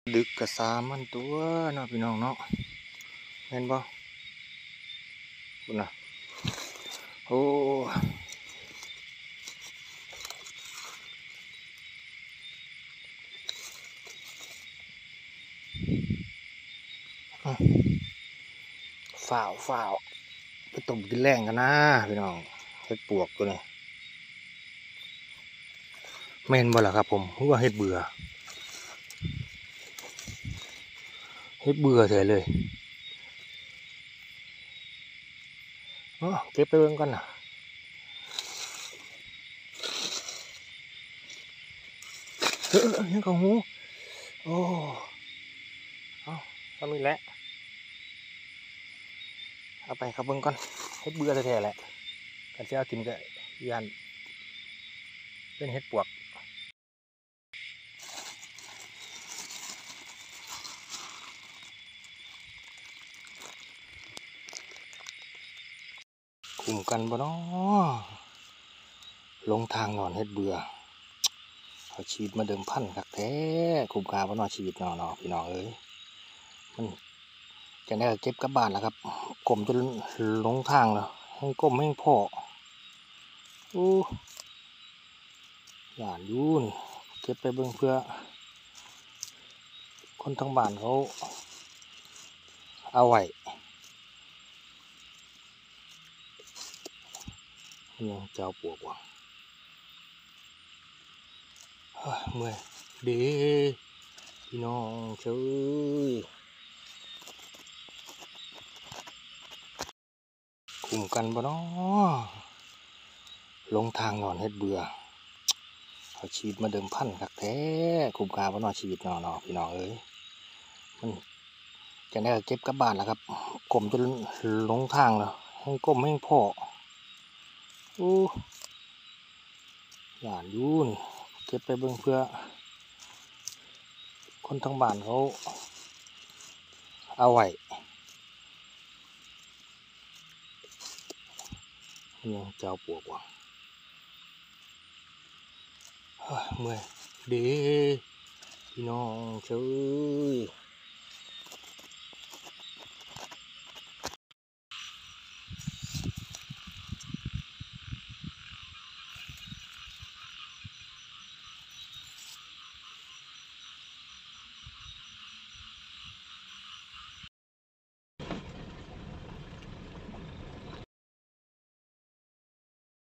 ดึกกะสามันตัวเนาะพี่น้องเนาะเห็นบ่คุณน่ะโอ้ฝ่าวไปต้มกินแรงกันนะพี่น้องเห็ดปวกตัวนี้แม่นบ่ล่ะครับผมว่าเห็ดเบื่อแท้เลยเก็บไปเบิ่งก่อนน่ะยังกับหูโอ้ก็มีแหละเอาไปครับเบิ่งก่อนเห็ดเบื่อแท้ๆแหละกันสิเอากินก็ย่านเป็นเห็ดปวกคุมกันบ่เนาะลงทางนอนเฮ็ดเบื่อเอาชีวิตมาเดิมพันคักแท้คุมกาบ่เนาะชีวิตเนาะพี่น้องเอ้ยมันจะได้เก็บกลับบ้านแล้วครับกลมจนลงทางแล้วให้ก้มให้พ่อโอ้ย่านอยู่นี่เก็บไปเบิ่งเพื่อคนทั้งบ้านเขาเอาไว้ยังเจ้าปวกว่ะเมื่อยเด้พี่น้องเจ้ยคุมกันบ่เนาะลงทางนอนเฮ็ดเบื่อเอาชีวิตมาเดิมพันคักแท้คุมกาบ่เนาะชีวิตเนาะพี่น้องเอ้ยมันจะได้เก็บกลับบ้านแล้วครับกลมจนลงทางแล้วให้ก้มให้พ่อโอ้ย่านอยู่นี่เก็บไปเบิ่งเพื่อคนทั้งบ้านเขาเอาไว้ยังเจ้าปวกว่ะเมื่อยเด้พี่น้องเจ้ย